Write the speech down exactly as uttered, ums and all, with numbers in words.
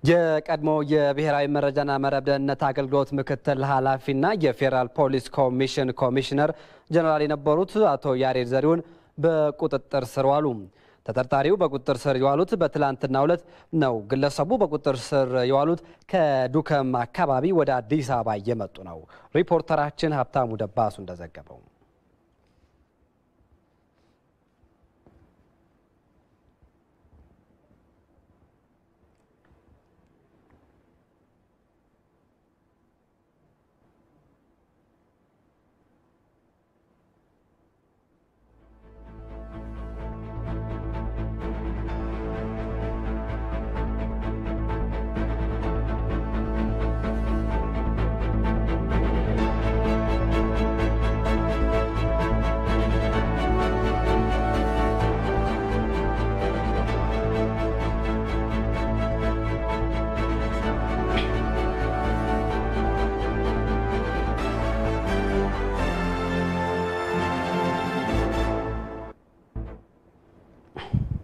የቀድሞ የብሔራዊ መረጃና መረብ ደህንነት አገልግሎት ምክትል ኃላፊና የፌደራል ፖሊስ ኮሚሽን ኮሚሽነር ጀነራል የነበሩት አቶ ያሬድ ዘሪሁን በቁጥጥር ስር ዋሉ። ተጠርጣሪው በቁጥጥር ስር የዋሉት በትላንትናው ዕለት ነው። ግለሰቡ በቁጥጥር ስር የዋሉት ከዱከም አካባቢ ወደ አዲስ አበባ እየመጡ ነው። ሪፖርተራችን ሀብታሙ ደባሱ እንደዘገበው